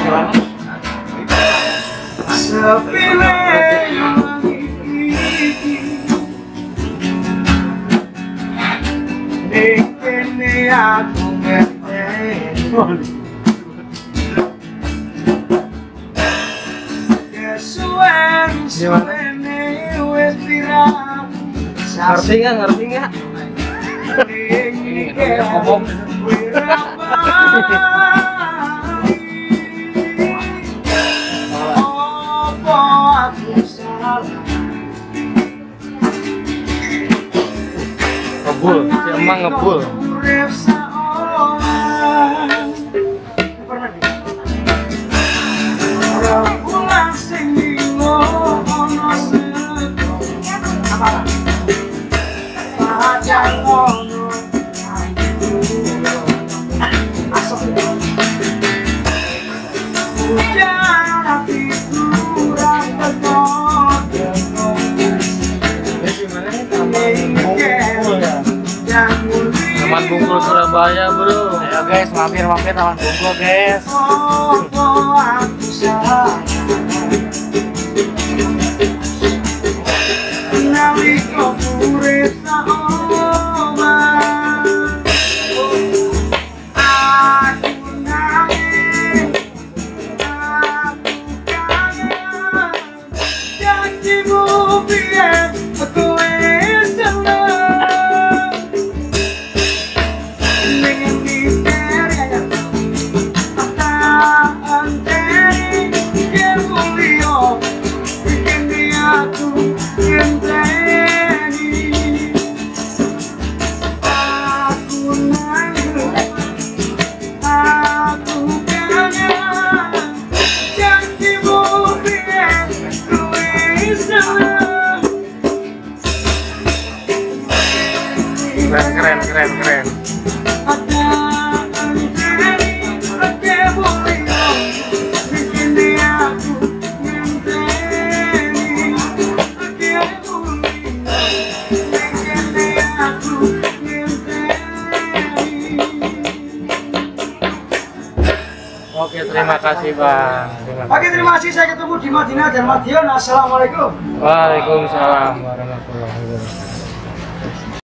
Ngerti nggak? Ngomong. Ngebul, si emang ngebul. Taman Bungkul Surabaya, bro. Ayo guys, mampir Taman Bungkul guys. Keren. Oke, terima kasih Bang. Oke, terima kasih. Saya ketemu di Madinah dan Madiun. Assalamualaikum. Waalaikumsalam warahmatullahi wabarakatuh.